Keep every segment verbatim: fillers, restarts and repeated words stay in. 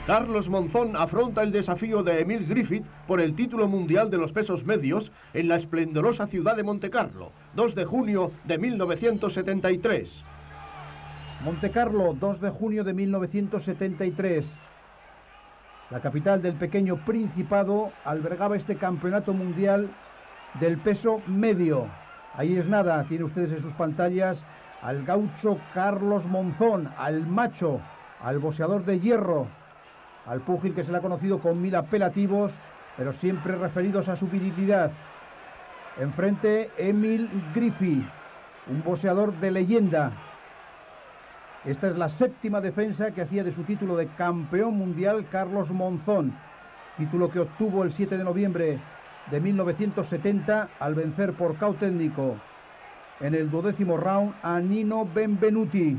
Carlos Monzón afronta el desafío de Emil Griffith por el título mundial de los pesos medios en la esplendorosa ciudad de Montecarlo, dos de junio de mil novecientos setenta y tres. Montecarlo, dos de junio de mil novecientos setenta y tres. La capital del pequeño Principado albergaba este campeonato mundial del peso medio. Ahí es nada, tienen ustedes en sus pantallas al gaucho Carlos Monzón, al macho, al boxeador de hierro, al púgil que se le ha conocido con mil apelativos, pero siempre referidos a su virilidad. Enfrente, Emil Griffith, un boxeador de leyenda. Esta es la séptima defensa que hacía de su título de campeón mundial Carlos Monzón, título que obtuvo el siete de noviembre de mil novecientos setenta al vencer por caut técnico en el duodécimo round a Nino Benvenuti.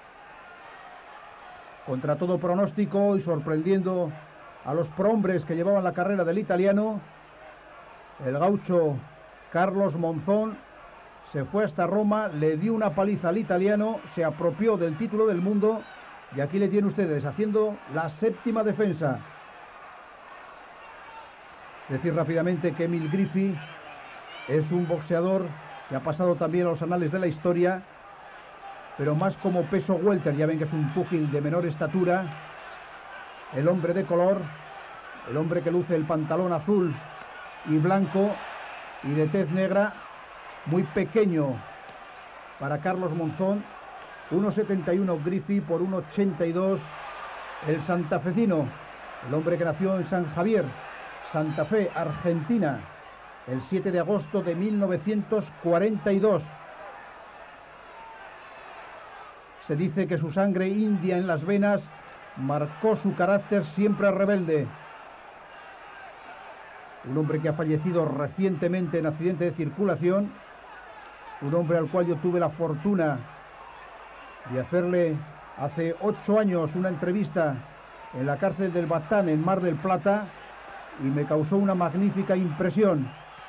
Contra todo pronóstico y sorprendiendo a los prohombres que llevaban la carrera del italiano, el gaucho Carlos Monzón se fue hasta Roma, le dio una paliza al italiano, se apropió del título del mundo y aquí le tienen ustedes haciendo la séptima defensa. Decir rápidamente que Emil Griffith es un boxeador que ha pasado también a los anales de la historia, pero más como peso welter. Ya ven que es un púgil de menor estatura, el hombre de color, el hombre que luce el pantalón azul y blanco y de tez negra, muy pequeño para Carlos Monzón, uno setenta y uno Griffith por uno ochenta y dos, el santafesino, el hombre que nació en San Javier, Santa Fe, Argentina, el siete de agosto de mil novecientos cuarenta y dos. Se dice que su sangre india en las venas marcó su carácter siempre rebelde. Un hombre que ha fallecido recientemente en accidente de circulación, un hombre al cual yo tuve la fortuna de hacerle hace ocho años una entrevista en la cárcel del Batán en Mar del Plata y me causó una magnífica impresión.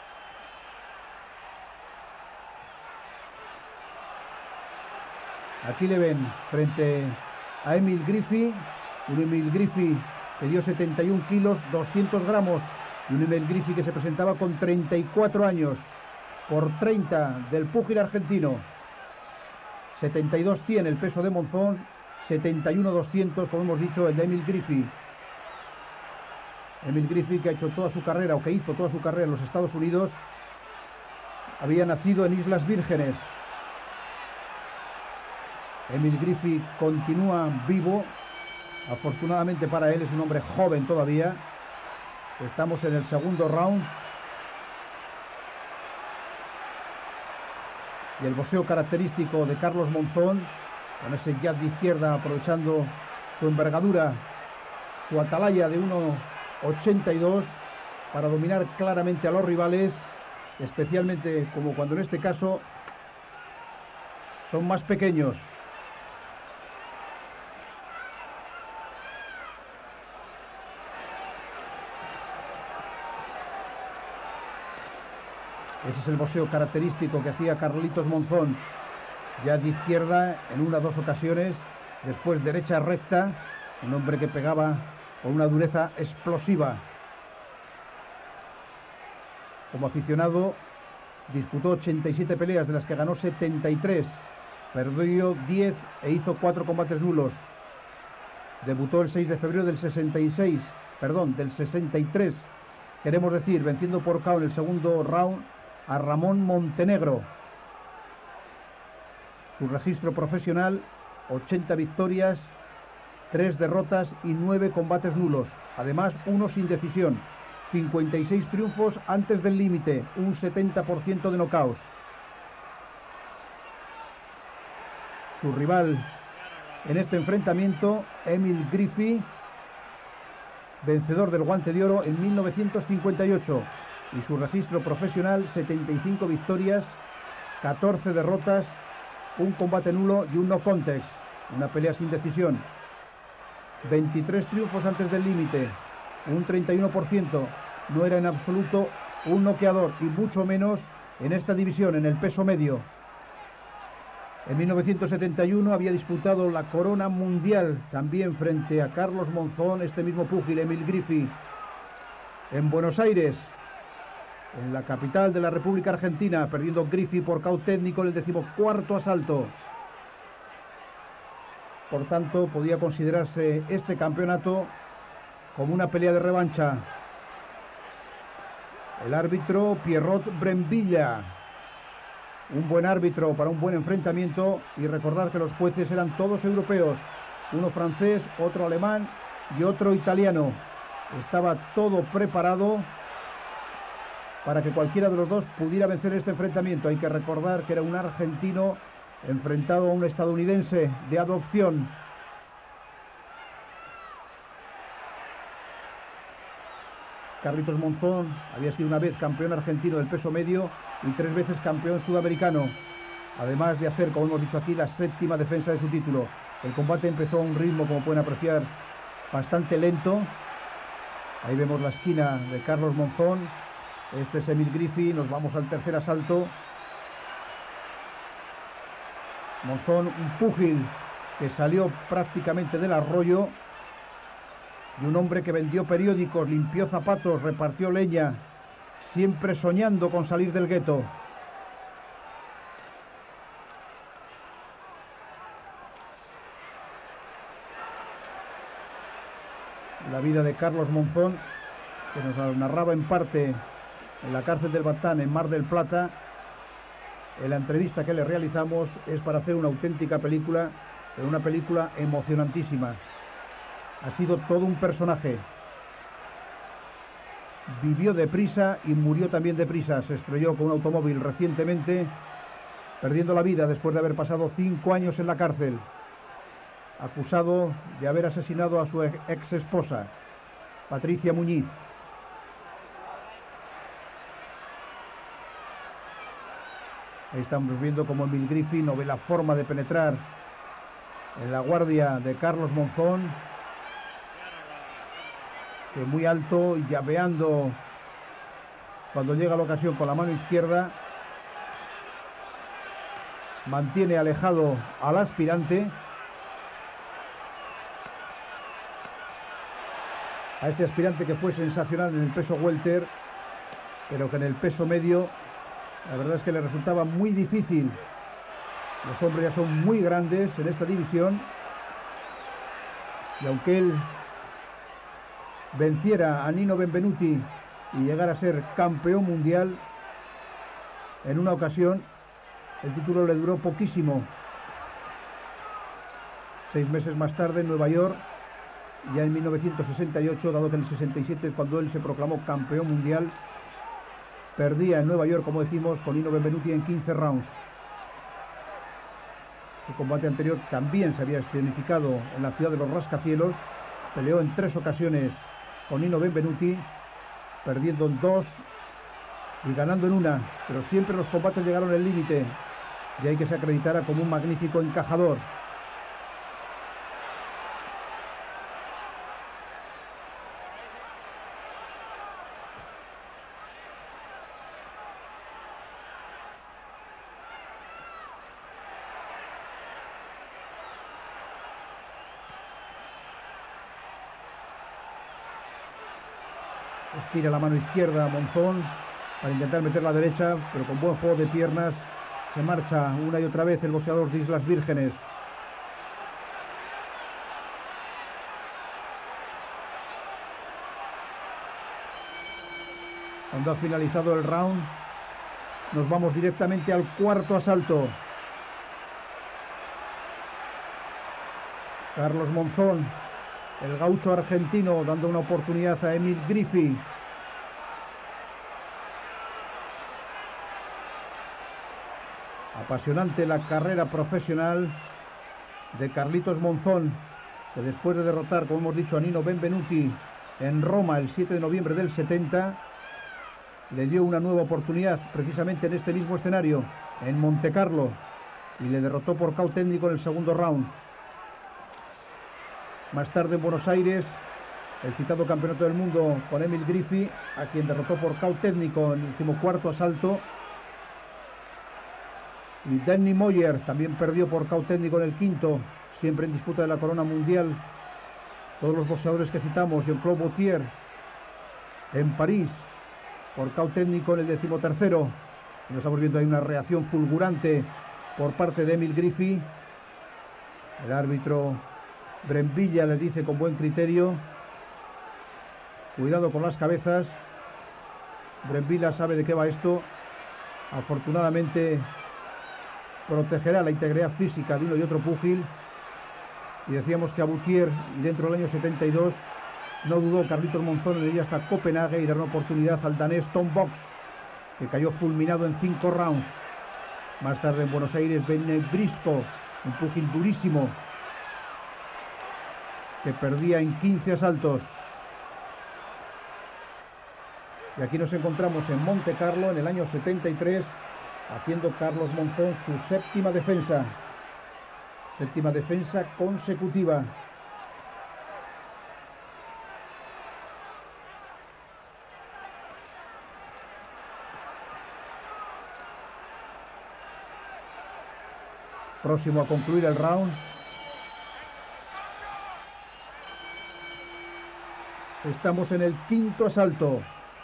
Aquí le ven frente a Emil Griffith, un Emil Griffith que dio setenta y un kilos, doscientos gramos, y un Emil Griffith que se presentaba con treinta y cuatro años, por treinta del púgil argentino. setenta y dos cien el peso de Monzón, setenta y uno doscientos, como hemos dicho, el de Emil Griffith. Emil Griffith, que ha hecho toda su carrera, o que hizo toda su carrera en los Estados Unidos, había nacido en Islas Vírgenes. Emil Griffith continúa vivo, afortunadamente para él, es un hombre joven todavía. Estamos en el segundo round. Y el boxeo característico de Carlos Monzón, con ese jab de izquierda aprovechando su envergadura, su atalaya de uno ochenta y dos para dominar claramente a los rivales, especialmente como cuando en este caso son más pequeños. Ese es el boxeo característico que hacía Carlitos Monzón, ya de izquierda en una o dos ocasiones, después derecha recta, un hombre que pegaba con una dureza explosiva. Como aficionado disputó ochenta y siete peleas, de las que ganó setenta y tres, perdió diez e hizo cuatro combates nulos. Debutó el seis de febrero del sesenta y seis, perdón, del sesenta y tres, queremos decir, venciendo por K O en el segundo round a Ramón Montenegro. Su registro profesional, ochenta victorias, tres derrotas y nueve combates nulos. Además, uno sin decisión. cincuenta y seis triunfos antes del límite, un setenta por ciento de knockouts. Su rival en este enfrentamiento, Emil Griffith, vencedor del Guante de Oro en mil novecientos cincuenta y ocho. Y su registro profesional, setenta y cinco victorias, catorce derrotas, un combate nulo y un no contest, una pelea sin decisión. veintitrés triunfos antes del límite, un treinta y uno por ciento. No era en absoluto un noqueador, y mucho menos en esta división, en el peso medio. En mil novecientos setenta y uno había disputado la corona mundial también frente a Carlos Monzón, este mismo púgil, Emil Griffith, en Buenos Aires, en la capital de la República Argentina, perdiendo Griffith por caut técnico en el decimocuarto asalto. Por tanto, podía considerarse este campeonato como una pelea de revancha. El árbitro Pierrot Brembilla, un buen árbitro para un buen enfrentamiento, y recordar que los jueces eran todos europeos, uno francés, otro alemán y otro italiano. Estaba todo preparado para que cualquiera de los dos pudiera vencer este enfrentamiento. Hay que recordar que era un argentino enfrentado a un estadounidense de adopción. Carlitos Monzón había sido una vez campeón argentino del peso medio y tres veces campeón sudamericano, además de hacer, como hemos dicho aquí, la séptima defensa de su título. El combate empezó a un ritmo, como pueden apreciar, bastante lento. Ahí vemos la esquina de Carlos Monzón. Este es Emil Griffith. Nos vamos al tercer asalto. Monzón, un púgil que salió prácticamente del arroyo, y un hombre que vendió periódicos, limpió zapatos, repartió leña, siempre soñando con salir del gueto. La vida de Carlos Monzón, que nos narraba en parte en la cárcel del Batán, en Mar del Plata. En la entrevista que le realizamos es para hacer una auténtica película, pero una película emocionantísima. Ha sido todo un personaje. Vivió deprisa y murió también deprisa. Se estrelló con un automóvil recientemente, perdiendo la vida después de haber pasado cinco años en la cárcel, acusado de haber asesinado a su ex esposa, Patricia Muñiz. Ahí estamos viendo cómo Emil Griffith no ve la forma de penetrar en la guardia de Carlos Monzón, que muy alto, llaveando cuando llega la ocasión con la mano izquierda, mantiene alejado al aspirante, a este aspirante que fue sensacional en el peso welter, pero que en el peso medio la verdad es que le resultaba muy difícil. Los hombres ya son muy grandes en esta división, y aunque él venciera a Nino Benvenuti y llegara a ser campeón mundial en una ocasión, el título le duró poquísimo. Seis meses más tarde, en Nueva York, ya en mil novecientos sesenta y ocho, dado que en el sesenta y siete es cuando él se proclamó campeón mundial, perdía en Nueva York, como decimos, con Nino Benvenuti en quince rounds. El combate anterior también se había escenificado en la ciudad de los rascacielos. Peleó en tres ocasiones con Nino Benvenuti, perdiendo en dos y ganando en una, pero siempre los combates llegaron al límite, y hay que se acreditara como un magnífico encajador. Estira la mano izquierda a Monzón para intentar meter la derecha, pero con buen juego de piernas se marcha una y otra vez el boxeador de Islas Vírgenes. Cuando ha finalizado el round, nos vamos directamente al cuarto asalto. Carlos Monzón, el gaucho argentino, dando una oportunidad a Emil Griffith. Apasionante la carrera profesional de Carlitos Monzón, que después de derrotar, como hemos dicho, a Nino Benvenuti en Roma el siete de noviembre del setenta, le dio una nueva oportunidad precisamente en este mismo escenario, en Montecarlo, y le derrotó por caut técnico en el segundo round. Más tarde en Buenos Aires, el citado campeonato del mundo con Emil Griffith, a quien derrotó por caut técnico en el decimocuarto asalto. Y Danny Moyer también perdió por K O técnico en el quinto, siempre en disputa de la corona mundial. Todos los boxeadores que citamos, Jean-Claude Gaultier en París, por K O técnico en el decimotercero. Nos estamos viendo ahí una reacción fulgurante por parte de Emil Griffith. El árbitro Brembilla les dice con buen criterio: cuidado con las cabezas. Brembilla sabe de qué va esto. Afortunadamente protegerá la integridad física de uno y otro púgil. Y decíamos que a Gaultier, y dentro del año setenta y dos, no dudó Carlitos Monzón en ir hasta Copenhague y dar una oportunidad al danés Tom Box, que cayó fulminado en cinco rounds. Más tarde en Buenos Aires, Benne Brisco, un púgil durísimo, que perdía en quince asaltos. Y aquí nos encontramos en Monte Carlo en el año setenta y tres, haciendo Carlos Monzón su séptima defensa. Séptima defensa consecutiva. Próximo a concluir el round. Estamos en el quinto asalto.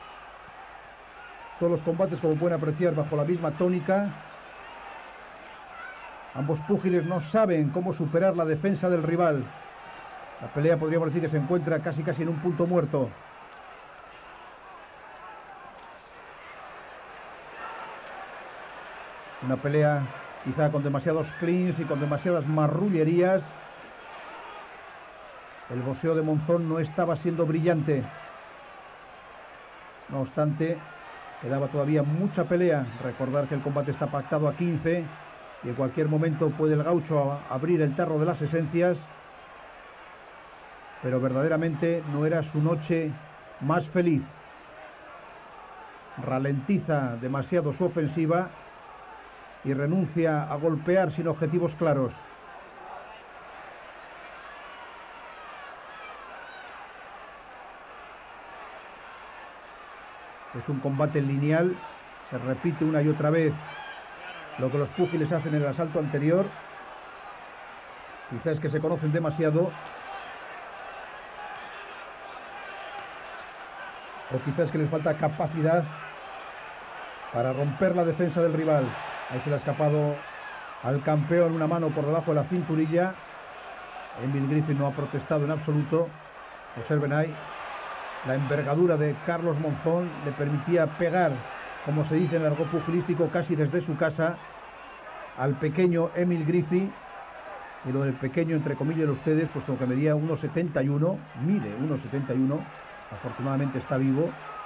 Todos los combates, como pueden apreciar, bajo la misma tónica. Ambos púgiles no saben cómo superar la defensa del rival. La pelea, podríamos decir, que se encuentra casi casi en un punto muerto. Una pelea quizá con demasiados cleans y con demasiadas marrullerías. El boxeo de Monzón no estaba siendo brillante. No obstante, quedaba todavía mucha pelea. Recordar que el combate está pactado a quince y en cualquier momento puede el gaucho abrir el tarro de las esencias. Pero verdaderamente no era su noche más feliz. Ralentiza demasiado su ofensiva y renuncia a golpear sin objetivos claros. Es un combate lineal, se repite una y otra vez lo que los púgiles hacen en el asalto anterior. Quizás que se conocen demasiado, o quizás que les falta capacidad para romper la defensa del rival. Ahí se le ha escapado al campeón una mano por debajo de la cinturilla. Emil Griffith no ha protestado en absoluto. Observen ahí, la envergadura de Carlos Monzón le permitía pegar, como se dice en el argot pugilístico, casi desde su casa al pequeño Emil Griffith. Y lo del pequeño, entre comillas ustedes, puesto que medía uno setenta y uno, mide uno setenta y uno, afortunadamente está vivo.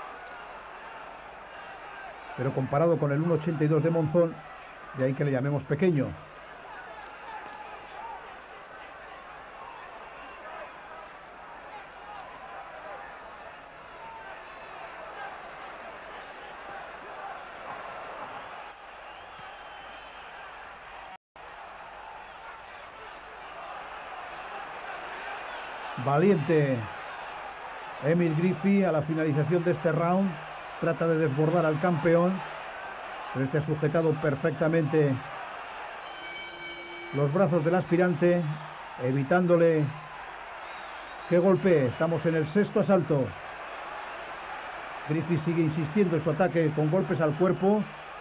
Pero comparado con el uno ochenta y dos de Monzón, de ahí que le llamemos pequeño. Valiente Emil Griffith a la finalización de este round. Trata de desbordar al campeón, pero este ha sujetado perfectamente los brazos del aspirante, evitándole que golpee. Estamos en el sexto asalto. Griffith sigue insistiendo en su ataque con golpes al cuerpo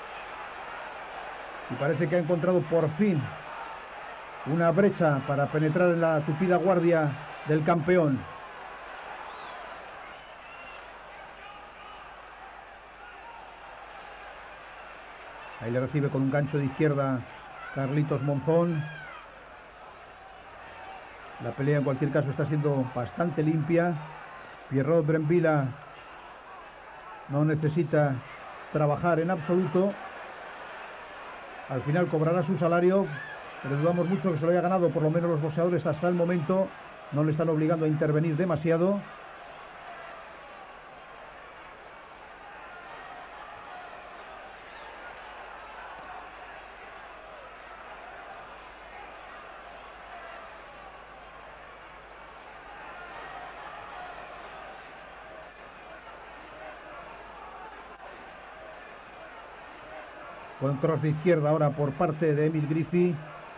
y parece que ha encontrado por fin una brecha para penetrar en la tupida guardia del campeón. Ahí le recibe con un gancho de izquierda Carlitos Monzón. La pelea en cualquier caso está siendo bastante limpia. Pierrot Brembilla no necesita trabajar en absoluto. Al final cobrará su salario, pero dudamos mucho que se lo haya ganado. Por lo menos los boxeadores hasta el momento no le están obligando a intervenir demasiado. Con cross de izquierda ahora por parte de Emil Griffith.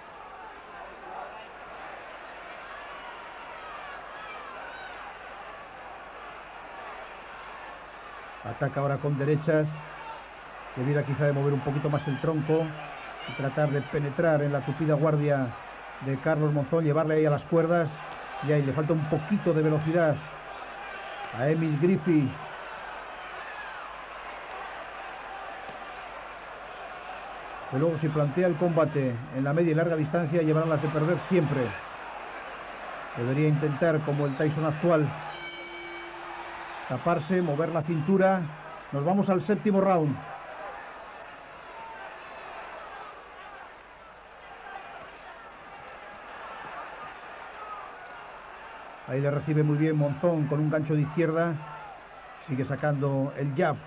Ataca ahora con derechas. Debiera quizá de mover un poquito más el tronco y tratar de penetrar en la tupida guardia de Carlos Monzón, llevarle ahí a las cuerdas. Y ahí le falta un poquito de velocidad a Emil Griffith. Que luego, si plantea el combate en la media y larga distancia, llevarán las de perder siempre. Debería intentar, como el Tyson actual, taparse, mover la cintura. Nos vamos al séptimo round. Ahí le recibe muy bien Monzón con un gancho de izquierda. Sigue sacando el jab.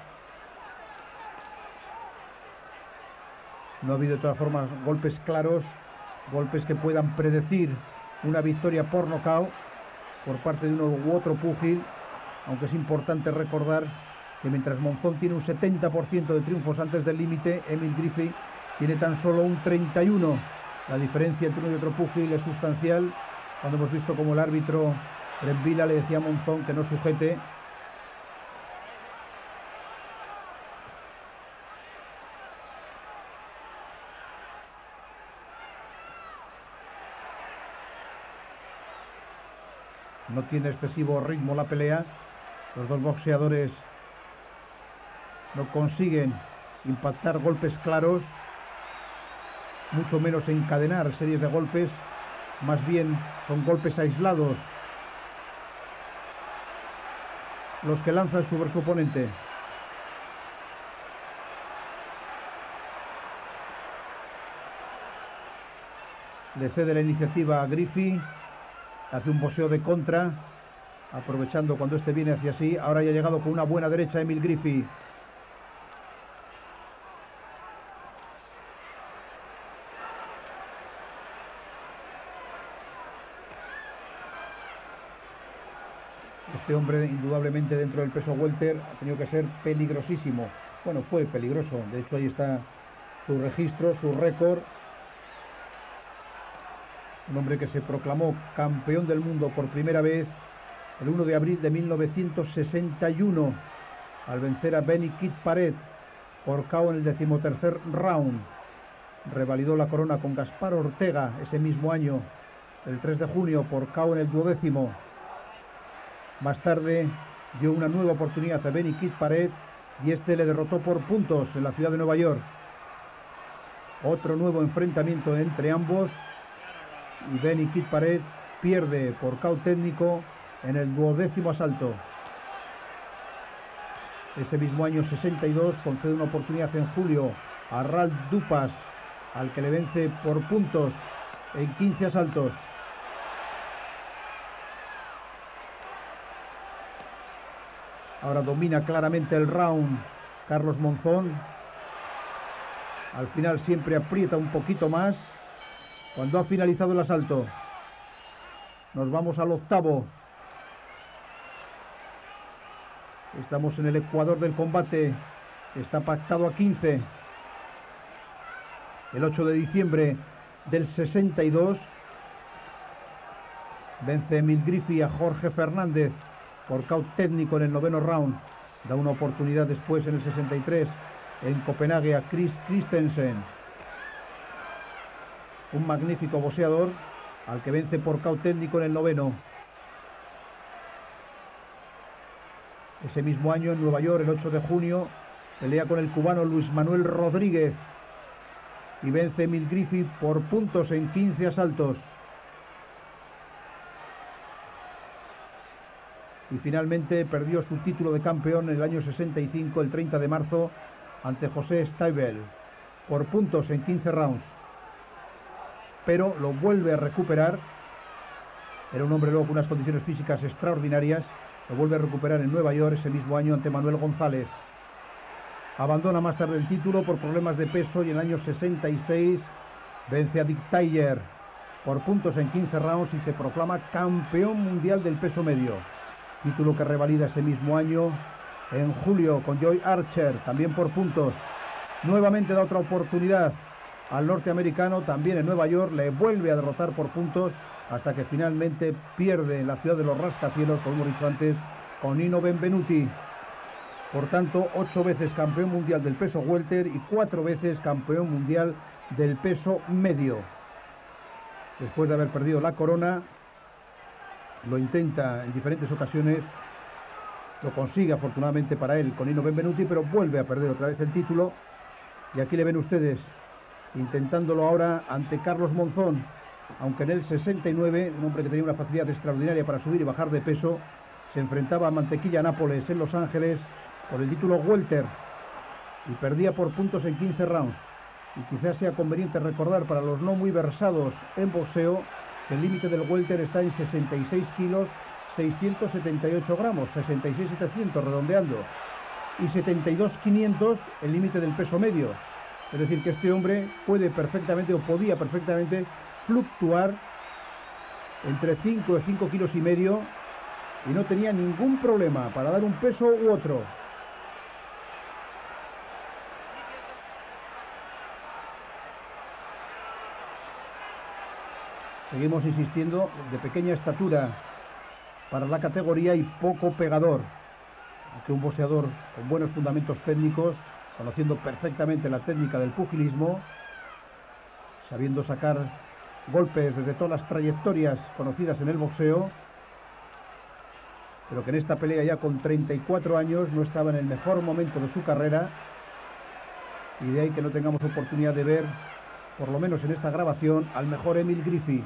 No ha habido de todas formas golpes claros, golpes que puedan predecir una victoria por nocaut por parte de uno u otro púgil, aunque es importante recordar que mientras Monzón tiene un setenta por ciento de triunfos antes del límite, Emil Griffith tiene tan solo un treinta y uno por ciento. La diferencia entre uno y otro púgil es sustancial. Cuando hemos visto como el árbitro Brembila le decía a Monzón que no sujete. No tiene excesivo ritmo la pelea. Los dos boxeadores no consiguen impactar golpes claros, mucho menos encadenar series de golpes. Más bien son golpes aislados los que lanzan sobre su oponente. Le cede la iniciativa a Griffith. Hace un boxeo de contra, aprovechando cuando este viene hacia sí. Ahora ya ha llegado con una buena derecha Emil Griffith. Este hombre, indudablemente, dentro del peso welter, ha tenido que ser peligrosísimo. Bueno, fue peligroso. De hecho, ahí está su registro, su récord. Un hombre que se proclamó campeón del mundo por primera vez el uno de abril de mil novecientos sesenta y uno al vencer a Benny Kid Paret por K O en el decimotercer round. Revalidó la corona con Gaspar Ortega ese mismo año, el tres de junio, por K O en el duodécimo. Más tarde dio una nueva oportunidad a Benny Kid Paret y este le derrotó por puntos en la ciudad de Nueva York. Otro nuevo enfrentamiento entre ambos y Benny Kid Paret pierde por K O técnico en el duodécimo asalto. Ese mismo año sesenta y dos concede una oportunidad en julio a Ralph Dupas, al que le vence por puntos en quince asaltos. Ahora domina claramente el round Carlos Monzón. Al final siempre aprieta un poquito más. Cuando ha finalizado el asalto, nos vamos al octavo. Estamos en el ecuador del combate. Está pactado a quince. El ocho de diciembre del sesenta y dos vence Emil Griffith a Jorge Fernández por K O técnico en el noveno round. Da una oportunidad después en el sesenta y tres en Copenhague a Chris Christensen. Un magnífico boxeador al que vence por K O técnico en el noveno. Ese mismo año en Nueva York, el ocho de junio, pelea con el cubano Luis Manuel Rodríguez y vence Emil Griffith por puntos en quince asaltos. Y finalmente perdió su título de campeón en el año sesenta y cinco, el treinta de marzo, ante José Steibel, por puntos en quince rounds. Pero lo vuelve a recuperar. Era un hombre luego con unas condiciones físicas extraordinarias. Lo vuelve a recuperar en Nueva York ese mismo año ante Manuel González. Abandona más tarde el título por problemas de peso y en el año sesenta y seis vence a Dick Tiger por puntos en quince rounds y se proclama campeón mundial del peso medio. Título que revalida ese mismo año en julio con Joy Archer, también por puntos. Nuevamente da otra oportunidad al norteamericano, también en Nueva York, le vuelve a derrotar por puntos hasta que finalmente pierde en la ciudad de los rascacielos, como hemos dicho antes, con Nino Benvenuti. Por tanto, ocho veces campeón mundial del peso welter y cuatro veces campeón mundial del peso medio. Después de haber perdido la corona, lo intenta en diferentes ocasiones, lo consigue afortunadamente para él con Nino Benvenuti, pero vuelve a perder otra vez el título. Y aquí le ven ustedes intentándolo ahora ante Carlos Monzón, aunque en el sesenta y nueve, un hombre que tenía una facilidad extraordinaria para subir y bajar de peso, se enfrentaba a Mantequilla Nápoles en Los Ángeles por el título welter y perdía por puntos en quince rounds. Y quizás sea conveniente recordar para los no muy versados en boxeo que el límite del welter está en sesenta y seis kilos seiscientos setenta y ocho gramos, sesenta y seis mil setecientos redondeando, y setenta y dos mil quinientos el límite del peso medio. Es decir, que este hombre puede perfectamente, o podía perfectamente, fluctuar entre cinco y cinco kilos y medio y no tenía ningún problema para dar un peso u otro. Seguimos insistiendo, de pequeña estatura para la categoría y poco pegador. Aunque un boxeador con buenos fundamentos técnicos, conociendo perfectamente la técnica del pugilismo, sabiendo sacar golpes desde todas las trayectorias conocidas en el boxeo, pero que en esta pelea ya con treinta y cuatro años no estaba en el mejor momento de su carrera, y de ahí que no tengamos oportunidad de ver, por lo menos en esta grabación, al mejor Emil Griffith.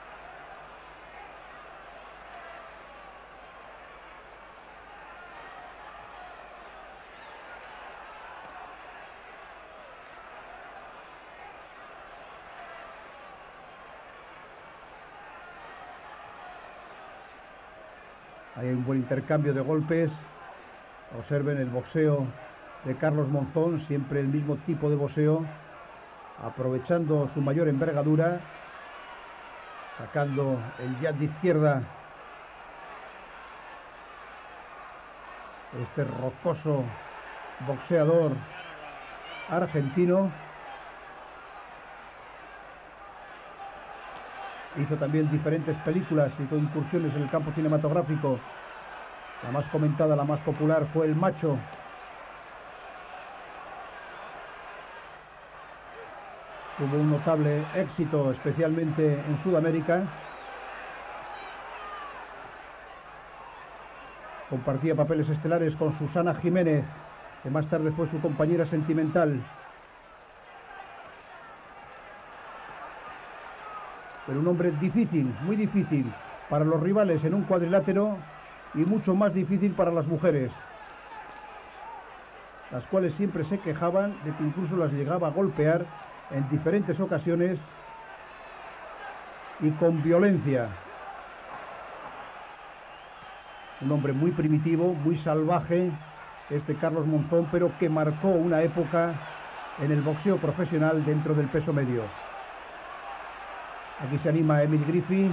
Hay un buen intercambio de golpes. Observen el boxeo de Carlos Monzón, siempre el mismo tipo de boxeo, aprovechando su mayor envergadura, sacando el jab de izquierda. Este rocoso boxeador argentino hizo también diferentes películas, hizo incursiones en el campo cinematográfico. La más comentada, la más popular fue El Macho. Tuvo un notable éxito, especialmente en Sudamérica. Compartía papeles estelares con Susana Jiménez, que más tarde fue su compañera sentimental. Pero un hombre difícil, muy difícil para los rivales en un cuadrilátero y mucho más difícil para las mujeres, las cuales siempre se quejaban de que incluso las llegaba a golpear en diferentes ocasiones y con violencia. Un hombre muy primitivo, muy salvaje, este Carlos Monzón, pero que marcó una época en el boxeo profesional dentro del peso medio. Aquí se anima Emil Griffith.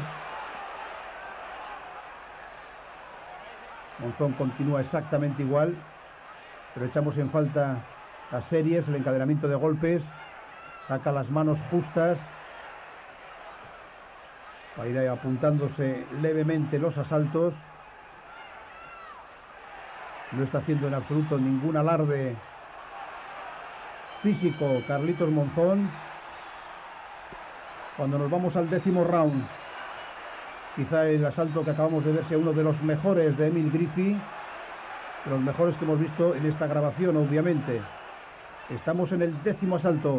Monzón continúa exactamente igual, pero echamos en falta las series, el encadenamiento de golpes. Saca las manos justas para ir apuntándose levemente los asaltos. No está haciendo en absoluto ningún alarde físico Carlitos Monzón. Cuando nos vamos al décimo round, quizá el asalto que acabamos de ver sea uno de los mejores de Emil Griffith, de los mejores que hemos visto en esta grabación, obviamente. Estamos en el décimo asalto.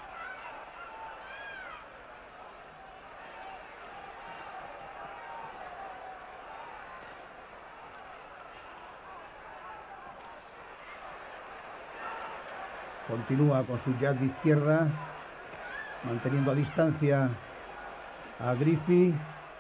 Continúa con su jab de izquierda, manteniendo a distancia a Griffith.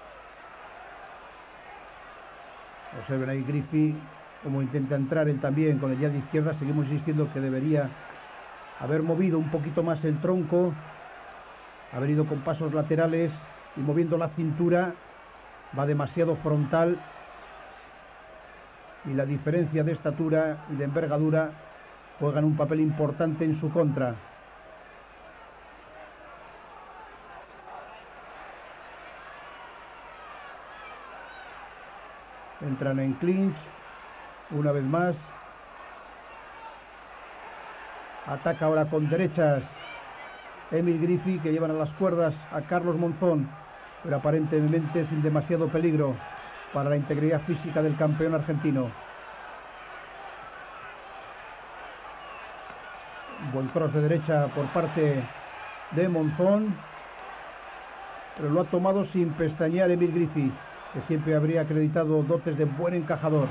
Observen ahí Griffith como intenta entrar él también con el jab de izquierda. Seguimos insistiendo que debería haber movido un poquito más el tronco, haber ido con pasos laterales y moviendo la cintura. Va demasiado frontal y la diferencia de estatura y de envergadura juegan un papel importante en su contra. Entran en clinch una vez más. Ataca ahora con derechas Emil Griffith, que llevan a las cuerdas a Carlos Monzón, pero aparentemente sin demasiado peligro para la integridad física del campeón argentino. Un buen cross de derecha por parte de Monzón, pero lo ha tomado sin pestañear Emil Griffith, que siempre habría acreditado dotes de buen encajador.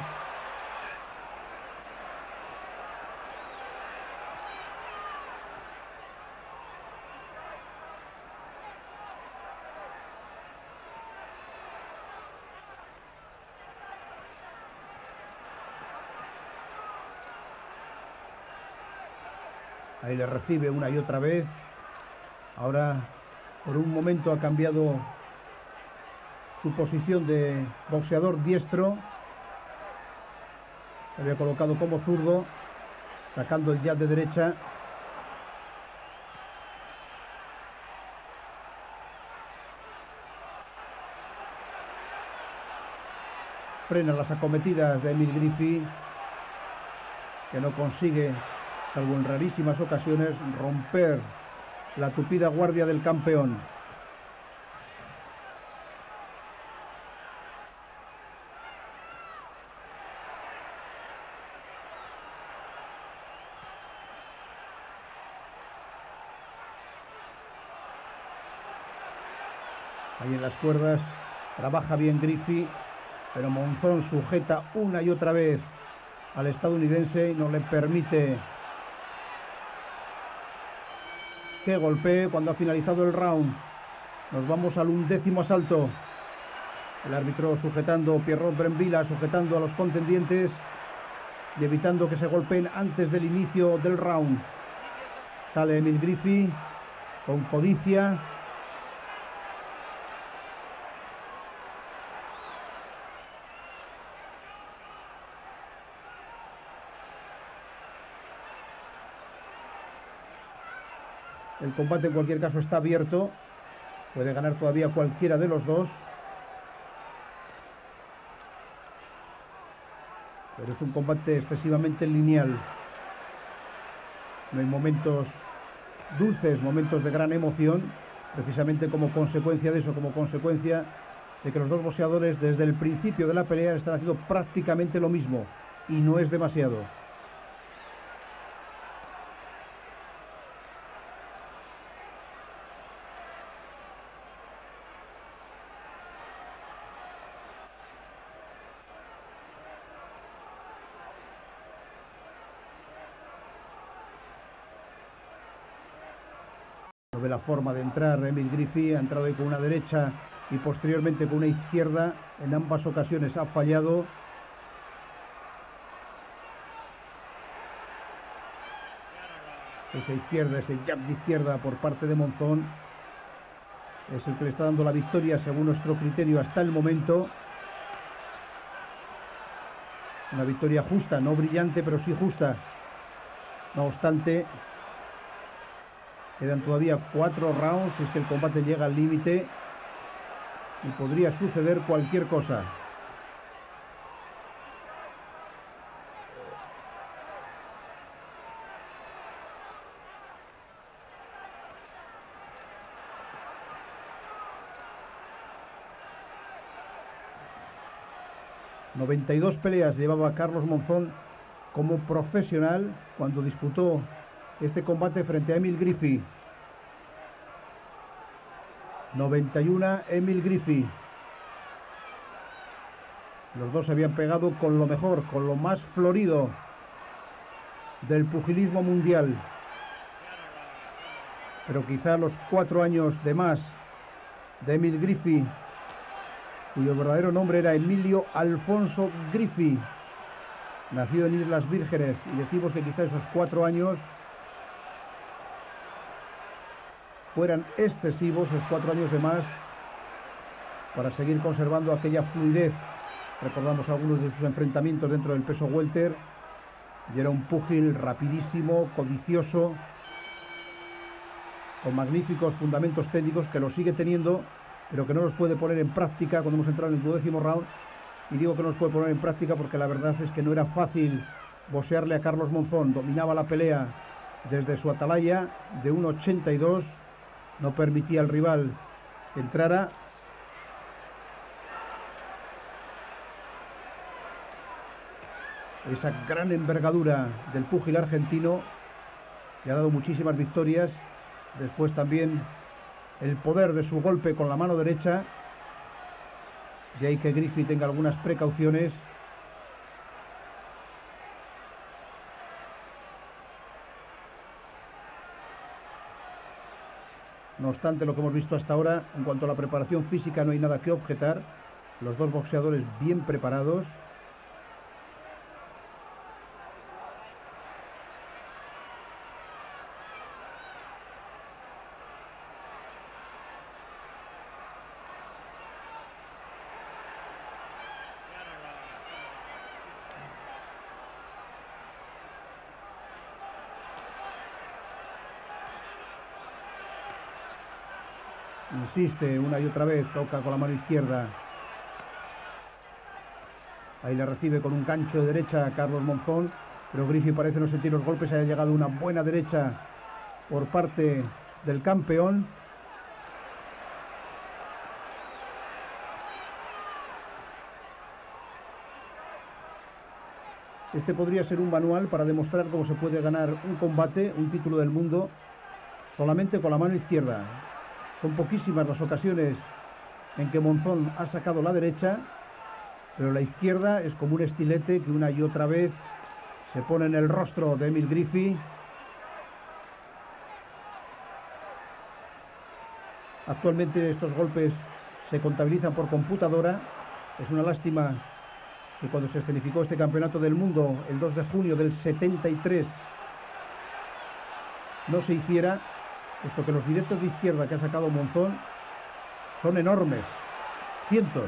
Ahí le recibe una y otra vez. Ahora, por un momento ha cambiado su posición de boxeador diestro. Se había colocado como zurdo, sacando el jab de derecha. Frena las acometidas de Emil Griffith, que no consigue, salvo en rarísimas ocasiones, romper la tupida guardia del campeón. Ahí en las cuerdas trabaja bien Griffith, pero Monzón sujeta una y otra vez al estadounidense y no le permite que golpee cuando ha finalizado el round. Nos vamos al undécimo asalto. El árbitro sujetando, Pierrot Brembila sujetando a los contendientes y evitando que se golpeen antes del inicio del round. Sale Emil Griffith con codicia. El combate en cualquier caso está abierto. Puede ganar todavía cualquiera de los dos. Pero es un combate excesivamente lineal. No hay momentos dulces, momentos de gran emoción, precisamente como consecuencia de eso, como consecuencia de que los dos boxeadores desde el principio de la pelea están haciendo prácticamente lo mismo, y no es demasiado. Ve la forma de entrar Emil Griffith, ha entrado ahí con una derecha y posteriormente con una izquierda. En ambas ocasiones ha fallado. Esa izquierda, ese jab de izquierda por parte de Monzón es el que le está dando la victoria según nuestro criterio hasta el momento. Una victoria justa, no brillante, pero sí justa. No obstante, quedan todavía cuatro rounds, es que el combate llega al límite y podría suceder cualquier cosa. noventa y dos peleas llevaba Carlos Monzón como profesional cuando disputó este combate frente a Emil Griffith. noventa y uno Emil Griffith. Los dos se habían pegado con lo mejor, con lo más florido del pugilismo mundial. Pero quizá los cuatro años de más de Emil Griffith, cuyo verdadero nombre era Emilio Alfonso Griffith, nacido en Islas Vírgenes, y decimos que quizá esos cuatro años fueran excesivos, esos cuatro años de más, para seguir conservando aquella fluidez. Recordamos algunos de sus enfrentamientos dentro del peso welter, Y era un púgil rapidísimo, codicioso, con magníficos fundamentos técnicos, que los sigue teniendo, pero que no los puede poner en práctica cuando hemos entrado en el duodécimo round. Y digo que no los puede poner en práctica porque la verdad es que no era fácil boxearle a Carlos Monzón. Dominaba la pelea desde su atalaya de uno ochenta y dos, no permitía al rival que entrara. Esa gran envergadura del púgil argentino le ha dado muchísimas victorias. Después también el poder de su golpe con la mano derecha. De ahí que Griffith tenga algunas precauciones. No obstante, lo que hemos visto hasta ahora, en cuanto a la preparación física, no hay nada que objetar. Los dos boxeadores bien preparados. Insiste una y otra vez, toca con la mano izquierda. Ahí la recibe con un gancho de derecha a Carlos Monzón, pero Griffith parece no sentir los golpes. Ha llegado una buena derecha por parte del campeón. Este podría ser un manual para demostrar cómo se puede ganar un combate, un título del mundo, solamente con la mano izquierda. Son poquísimas las ocasiones en que Monzón ha sacado la derecha, pero la izquierda es como un estilete que una y otra vez se pone en el rostro de Emil Griffith. Actualmente estos golpes se contabilizan por computadora. Es una lástima que cuando se escenificó este campeonato del mundo el dos de junio del setenta y tres no se hiciera, puesto que los directos de izquierda que ha sacado Monzón son enormes, cientos.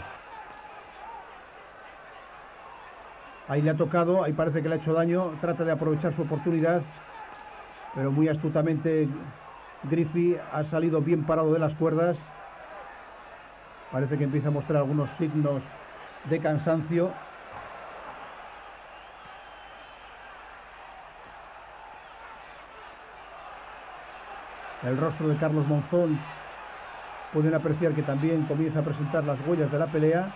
Ahí le ha tocado, ahí parece que le ha hecho daño, trata de aprovechar su oportunidad, pero muy astutamente Griffith ha salido bien parado de las cuerdas. Parece que empieza a mostrar algunos signos de cansancio. El rostro de Carlos Monzón pueden apreciar que también comienza a presentar las huellas de la pelea.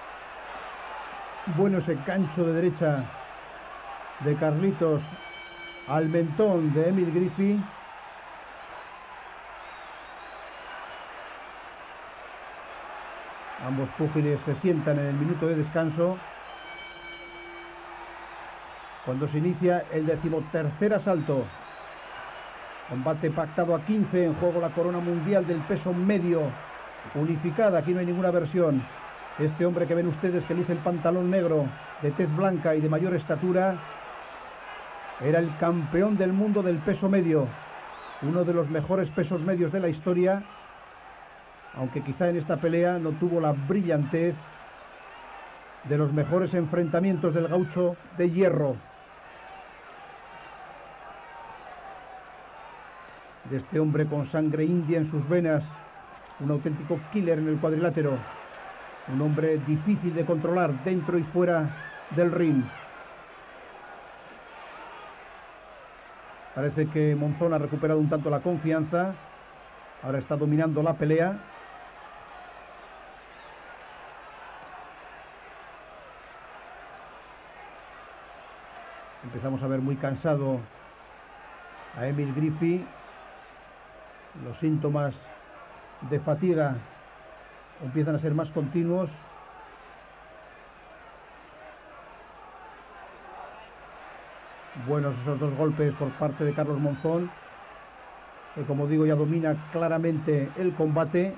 Bueno ese gancho de derecha de Carlitos al mentón de Emil Griffith. Ambos púgiles se sientan en el minuto de descanso, cuando se inicia el decimotercer asalto. Combate pactado a quince, en juego la corona mundial del peso medio, unificada, aquí no hay ninguna versión. Este hombre que ven ustedes, que luce el pantalón negro, de tez blanca y de mayor estatura, era el campeón del mundo del peso medio, uno de los mejores pesos medios de la historia, aunque quizá en esta pelea no tuvo la brillantez de los mejores enfrentamientos del gaucho de hierro. De este hombre con sangre india en sus venas, un auténtico killer en el cuadrilátero, un hombre difícil de controlar dentro y fuera del ring. Parece que Monzón ha recuperado un tanto la confianza, ahora está dominando la pelea. Empezamos a ver muy cansado a Emil Griffith. Los síntomas de fatiga empiezan a ser más continuos. Buenos esos dos golpes por parte de Carlos Monzón, que como digo ya domina claramente el combate.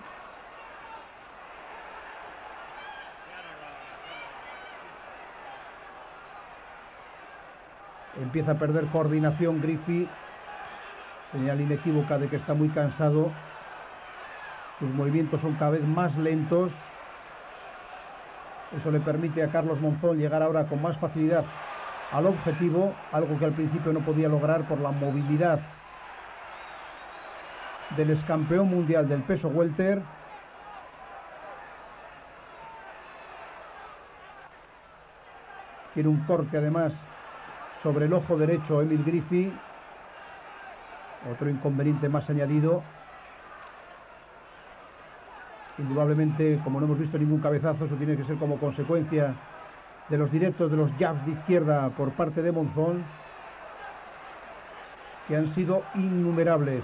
Empieza a perder coordinación Griffith, señal inequívoca de que está muy cansado. Sus movimientos son cada vez más lentos. Eso le permite a Carlos Monzón llegar ahora con más facilidad al objetivo, algo que al principio no podía lograr por la movilidad del ex campeón mundial del peso welter. Tiene un corte además sobre el ojo derecho Emil Griffith. Otro inconveniente más añadido. Indudablemente, como no hemos visto ningún cabezazo, eso tiene que ser como consecuencia de los directos de los jabs de izquierda por parte de Monzón, que han sido innumerables.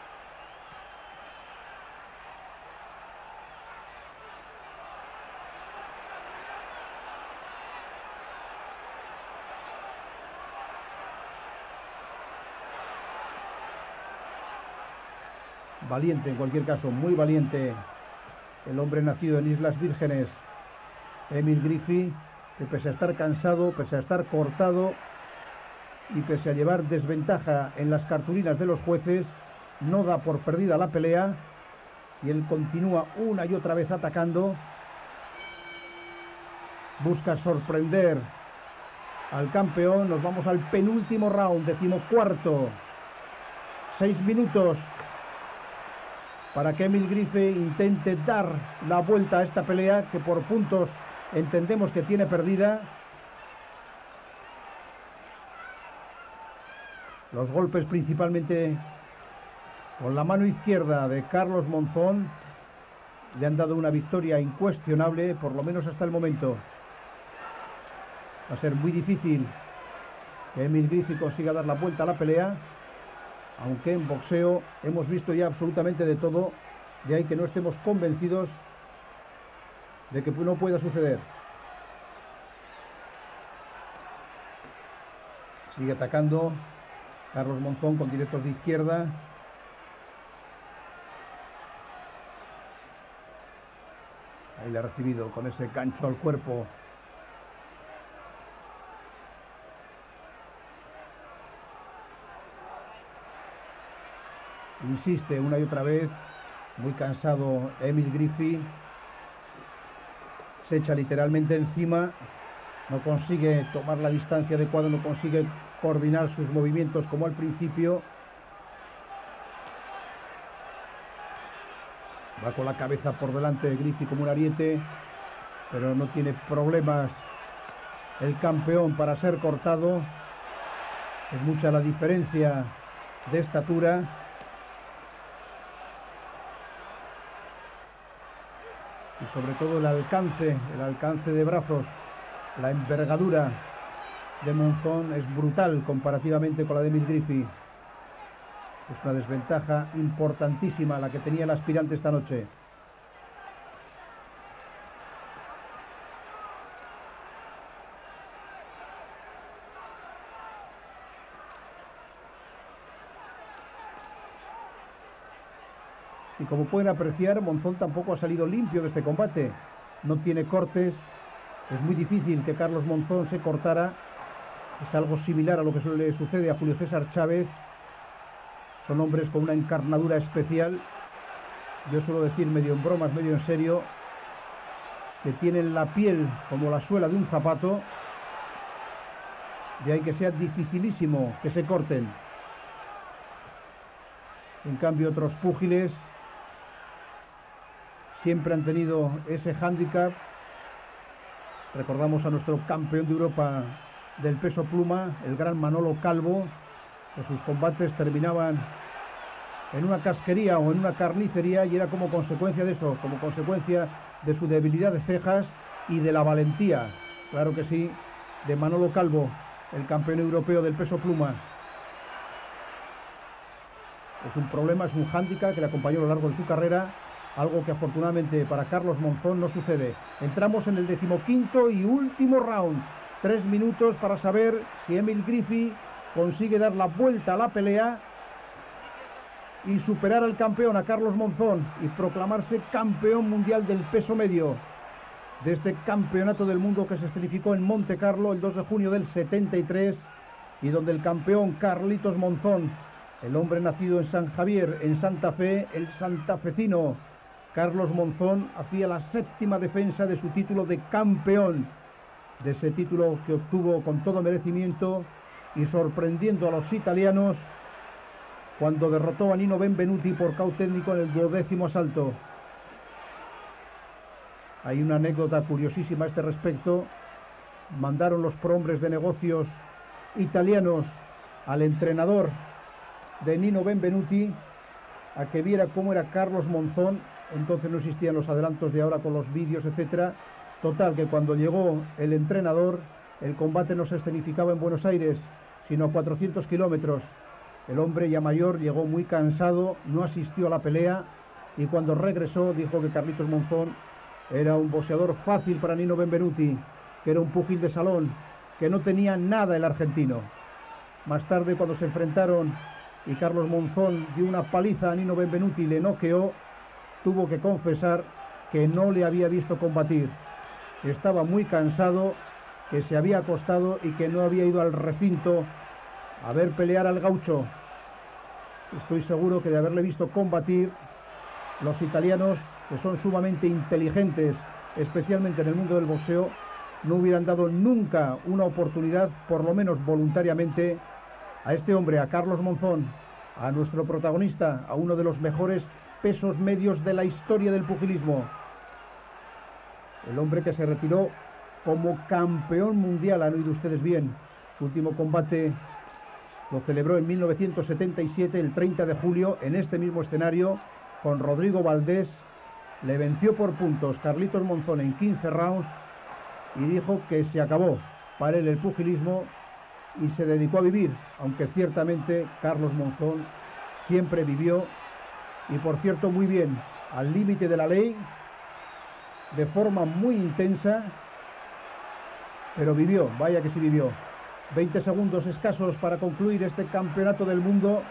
Valiente, en cualquier caso, muy valiente el hombre nacido en Islas Vírgenes, Emil Griffith, que pese a estar cansado, pese a estar cortado y pese a llevar desventaja en las cartulinas de los jueces, no da por perdida la pelea y él continúa una y otra vez atacando. Busca sorprender al campeón. Nos vamos al penúltimo round, decimocuarto. Seis minutos para que Emil Griffith intente dar la vuelta a esta pelea que por puntos entendemos que tiene perdida. Los golpes principalmente con la mano izquierda de Carlos Monzón le han dado una victoria incuestionable, por lo menos hasta el momento. Va a ser muy difícil que Emil Griffith consiga dar la vuelta a la pelea, aunque en boxeo hemos visto ya absolutamente de todo, de ahí que no estemos convencidos de que no pueda suceder. Sigue atacando Carlos Monzón con directos de izquierda. Ahí le ha recibido con ese gancho al cuerpo. Insiste una y otra vez, muy cansado Emil Griffith. Se echa literalmente encima, no consigue tomar la distancia adecuada, no consigue coordinar sus movimientos como al principio. Va con la cabeza por delante de Griffith como un ariete, pero no tiene problemas el campeón para ser cortado. Es mucha la diferencia de estatura. Y sobre todo el alcance, el alcance de brazos, la envergadura de Monzón es brutal comparativamente con la de Emil Griffith. Es una desventaja importantísima la que tenía el aspirante esta noche. Y como pueden apreciar, Monzón tampoco ha salido limpio de este combate. No tiene cortes. Es muy difícil que Carlos Monzón se cortara. Es algo similar a lo que le sucede a Julio César Chávez. Son hombres con una encarnadura especial. Yo suelo decir, medio en bromas, medio en serio, que tienen la piel como la suela de un zapato. De ahí que sea dificilísimo que se corten. En cambio, otros púgiles siempre han tenido ese hándicap. Recordamos a nuestro campeón de Europa del peso pluma, el gran Manolo Calvo, que sus combates terminaban en una casquería o en una carnicería, y era como consecuencia de eso, como consecuencia de su debilidad de cejas y de la valentía, claro que sí, de Manolo Calvo, el campeón europeo del peso pluma. Es un problema, es un hándicap que le acompañó a lo largo de su carrera, algo que afortunadamente para Carlos Monzón no sucede. Entramos en el decimoquinto y último round. Tres minutos para saber si Emil Griffith consigue dar la vuelta a la pelea y superar al campeón, a Carlos Monzón, y proclamarse campeón mundial del peso medio de este campeonato del mundo que se escenificó en Monte Carlo el dos de junio del setenta y tres, y donde el campeón Carlitos Monzón, el hombre nacido en San Javier, en Santa Fe, el santafecino Carlos Monzón, hacía la séptima defensa de su título de campeón de ese título que obtuvo con todo merecimiento y sorprendiendo a los italianos cuando derrotó a Nino Benvenuti por caut técnico en el duodécimo asalto. Hay una anécdota curiosísima a este respecto. Mandaron los prohombres de negocios italianos al entrenador de Nino Benvenuti a que viera cómo era Carlos Monzón. Entonces no existían los adelantos de ahora con los vídeos, etcétera. Total, que cuando llegó el entrenador, el combate no se escenificaba en Buenos Aires, sino a cuatrocientos kilómetros. El hombre ya mayor llegó muy cansado, no asistió a la pelea y cuando regresó dijo que Carlitos Monzón era un boxeador fácil para Nino Benvenuti, que era un púgil de salón, que no tenía nada el argentino. Más tarde, cuando se enfrentaron y Carlos Monzón dio una paliza a Nino Benvenuti y le noqueó, tuvo que confesar que no le había visto combatir. Estaba muy cansado, que se había acostado y que no había ido al recinto a ver pelear al gaucho. Estoy seguro que de haberle visto combatir, los italianos, que son sumamente inteligentes, especialmente en el mundo del boxeo, no hubieran dado nunca una oportunidad, por lo menos voluntariamente, a este hombre, a Carlos Monzón, a nuestro protagonista, a uno de los mejores pesos medios de la historia del pugilismo. El hombre que se retiró como campeón mundial, han oído ustedes bien. Su último combate lo celebró en mil novecientos setenta y siete, el treinta de julio, en este mismo escenario, con Rodrigo Valdés. Le venció por puntos Carlitos Monzón en quince rounds y dijo que se acabó para él el pugilismo y se dedicó a vivir, aunque ciertamente Carlos Monzón siempre vivió, y por cierto muy bien, al límite de la ley, de forma muy intensa, pero vivió, vaya que sí vivió. veinte segundos escasos para concluir este campeonato del mundo,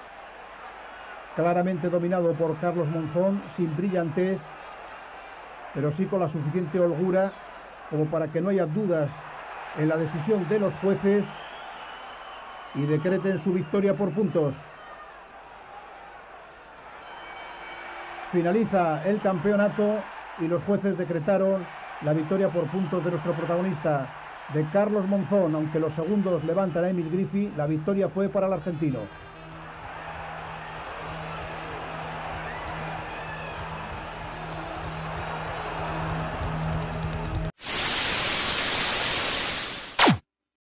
claramente dominado por Carlos Monzón, sin brillantez, pero sí con la suficiente holgura como para que no haya dudas en la decisión de los jueces y decreten su victoria por puntos. Finaliza el campeonato y los jueces decretaron la victoria por puntos de nuestro protagonista, de Carlos Monzón. Aunque los segundos levantan a Emil Griffith, la victoria fue para el argentino.